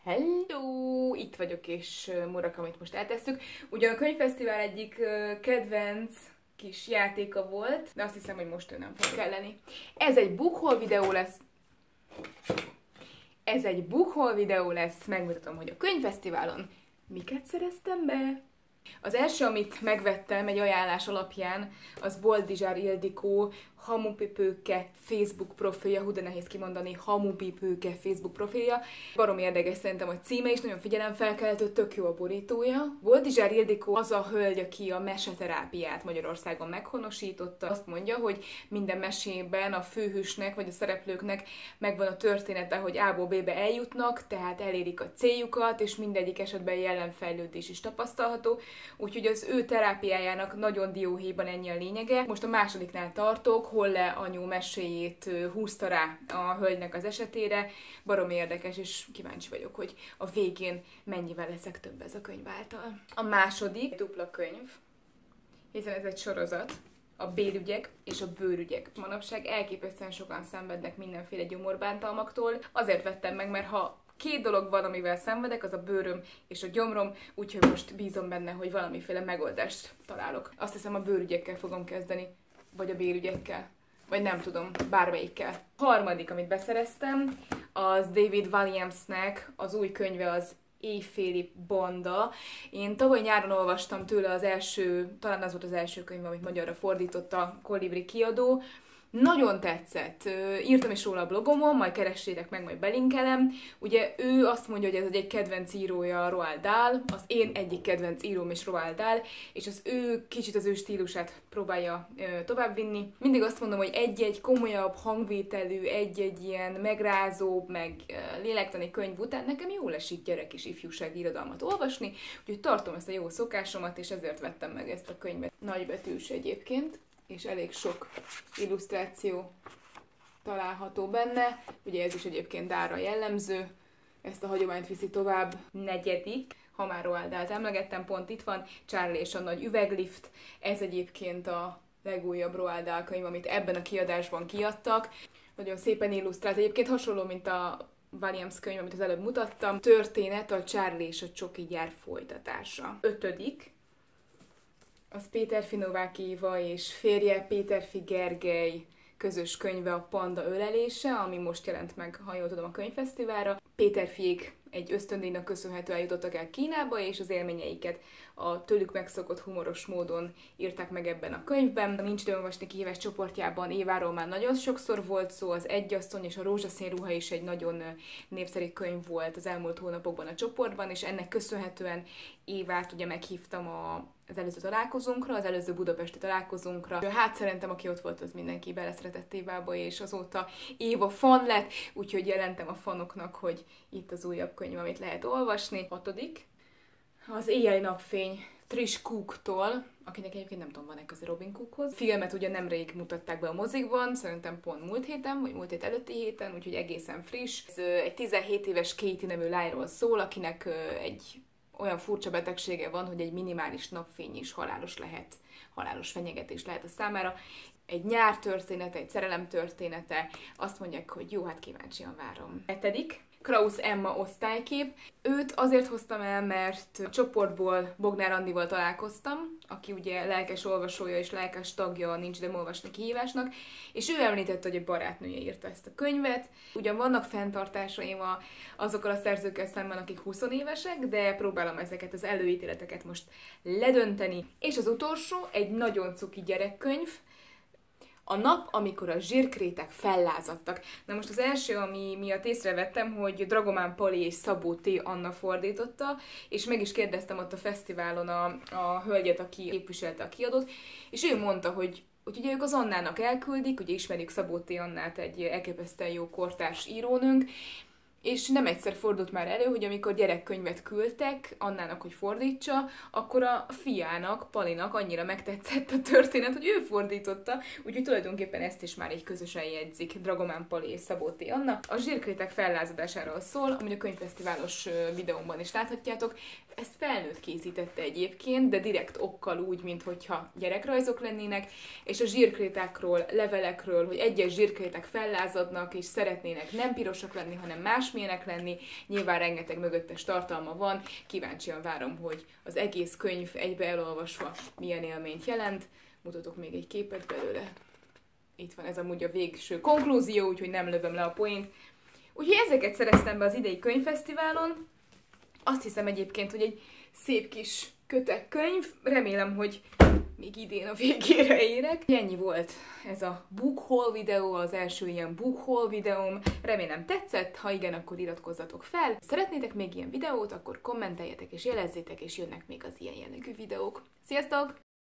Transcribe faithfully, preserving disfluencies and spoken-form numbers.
Hello! Itt vagyok, és Murakamit most eltesszük. Ugyan a könyvfesztivál egyik kedvenc kis játéka volt, de azt hiszem, hogy most ő nem fog kelleni. Ez egy book haul videó lesz. Ez egy book haul videó lesz, megmutatom, hogy a könyvfesztiválon miket szereztem be. Az első, amit megvettem egy ajánlás alapján, az Boldizsár Ildikó Hamupipőke Facebook profilja, hú, de nehéz kimondani, Hamupipőke Facebook profilja. Barom érdekes szerintem a címe is, nagyon figyelemfelkeltő, tök jó a borítója. Boldizsár Ildikó az a hölgy, aki a meseterápiát Magyarországon meghonosította. Azt mondja, hogy minden mesében a főhősnek vagy a szereplőknek megvan a története, hogy A-ból B-be eljutnak, tehát elérik a céljukat, és mindegyik esetben jelenfejlődés is tapasztalható. Úgyhogy az ő terápiájának nagyon dióhéjban ennyi a lényege. Most a másodiknál tartok, Holle anyu meséjét húzta rá a hölgynek az esetére. Barom érdekes, és kíváncsi vagyok, hogy a végén mennyivel leszek több ez a könyv által. A második dupla könyv, hiszen ez egy sorozat. A bélügyek és a bőrügyek. Manapság elképesztően sokan szenvednek mindenféle gyomorbántalmaktól. Azért vettem meg, mert ha két dolog van, amivel szenvedek, az a bőröm és a gyomrom, úgyhogy most bízom benne, hogy valamiféle megoldást találok. Azt hiszem, a bőrügyekkel fogom kezdeni, vagy a bélügyekkel, vagy nem tudom, bármelyikkel. A harmadik, amit beszereztem, az David Walliamsnek az új könyve, az Éjféli banda. Én tavaly nyáron olvastam tőle az első, talán az volt az első könyv, amit magyarra fordított a Kolibri kiadó. Nagyon tetszett. Írtam is róla a blogomon, majd keressétek meg, majd belinkelem. Ugye ő azt mondja, hogy ez egy kedvenc írója Roald Dahl, az én egyik kedvenc íróm is Roald Dahl, és az ő kicsit az ő stílusát próbálja továbbvinni. Mindig azt mondom, hogy egy-egy komolyabb hangvételű, egy-egy ilyen megrázóbb, meg lélektani könyv után nekem jól esik gyerek és ifjúsági irodalmat olvasni, úgyhogy tartom ezt a jó szokásomat, és ezért vettem meg ezt a könyvet. Nagybetűs egyébként, és elég sok illusztráció található benne. Ugye ez is egyébként Dahlra jellemző, ezt a hagyományt viszi tovább. Negyedik, ha már Roald Dahlt emlegettem, pont itt van, Charlie és a nagy üveglift. Ez egyébként a legújabb Roald Dahl könyv, amit ebben a kiadásban kiadtak. Nagyon szépen illusztrált, egyébként hasonló, mint a Walliams könyv, amit az előbb mutattam. Történet a Charlie és a csoki gyár folytatása. Ötödik, az Péterfi Novák Éva és férje Péterfi Gergely közös könyve, a Panda ölelése, ami most jelent meg, ha jól tudom, a könyvfesztiválra. Péterfiék egy ösztöndíjnak köszönhetően jutottak el Kínába, és az élményeiket a tőlük megszokott humoros módon írták meg ebben a könyvben. A Nincs időm olvasni kihívás csoportjában Éváról már nagyon sokszor volt szó, az Egyasszony és a Rózsaszín ruha is egy nagyon népszerű könyv volt az elmúlt hónapokban a csoportban, és ennek köszönhetően Évát ugye meghívtam a az előző találkozónkra, az előző budapesti találkozónkra. Hát szerintem, aki ott volt, az mindenki beleszeretett Évába, és azóta Éva fan lett, úgyhogy jelentem a fanoknak, hogy itt az újabb könyv, amit lehet olvasni. Hatodik, az Éjjel napfény Trish Cooktól, akinek egyébként nem tudom, van-e köze Robin Cookhoz. Filmet ugye nemrég mutatták be a mozikban, szerintem pont múlt héten, vagy múlt hét előtti héten, úgyhogy egészen friss. Ez egy tizenhét éves Katie nevű lányról szól, akinek egy olyan furcsa betegsége van, hogy egy minimális napfény is halálos lehet, halálos fenyegetés lehet a számára. Egy nyár története, egy szerelem története, azt mondják, hogy jó, hát kíváncsian várom. Hetedik, Krausz Emma osztálykép. Őt azért hoztam el, mert a csoportból Bognár Andival találkoztam, aki ugye lelkes olvasója és lelkes tagja a Nincs időm olvasni kihívásnak, és ő említette, hogy egy barátnője írta ezt a könyvet. Ugyan vannak fenntartásaim a, azokkal a szerzőkkel szemben, akik huszonévesek, de próbálom ezeket az előítéleteket most ledönteni. És az utolsó, egy nagyon cuki gyerekkönyv, A nap, amikor a zsírkrétek fellázadtak. Na most az első, ami miatt észrevettem, hogy Dragomán Pali és Szabó T. Anna fordította, és meg is kérdeztem ott a fesztiválon a, a hölgyet, aki képviselte a kiadót, és ő mondta, hogy, hogy ugye ők az Annának elküldik, ugye ismerjük Szabó T. Annát, egy elképesztően jó kortárs írónőnk, és nem egyszer fordult már elő, hogy amikor gyerekkönyvet küldtek Annának, hogy fordítsa, akkor a fiának, Palinak annyira megtetszett a történet, hogy ő fordította, úgyhogy tulajdonképpen ezt is már így közösen jegyzik Dragomán Pali és Szabó T. Anna. A zsírkrétek fellázadásáról szól, amúgy a könyvfesztiválos videómban is láthatjátok. Ezt felnőtt készítette egyébként, de direkt okkal úgy, minthogyha gyerekrajzok lennének, és a zsírkrétákról, levelekről, hogy egyes zsírkréták fellázadnak, és szeretnének nem pirosak lenni, hanem másmilyenek lenni. Nyilván rengeteg mögöttes tartalma van, kíváncsian várom, hogy az egész könyv egybe elolvasva milyen élményt jelent. Mutatok még egy képet belőle. Itt van ez amúgy a végső konklúzió, úgyhogy nem lövöm le a poént. Úgyhogy ezeket szereztem be az idei könyvfesztiválon. Azt hiszem egyébként, hogy egy szép kis kötekkönyv. Remélem, hogy még idén a végére érek. Ennyi volt ez a book haul videó, az első ilyen book haul videóm. Remélem tetszett, ha igen, akkor iratkozzatok fel. Szeretnétek még ilyen videót, akkor kommenteljetek és jelezzétek, és jönnek még az ilyen jellegű videók. Sziasztok!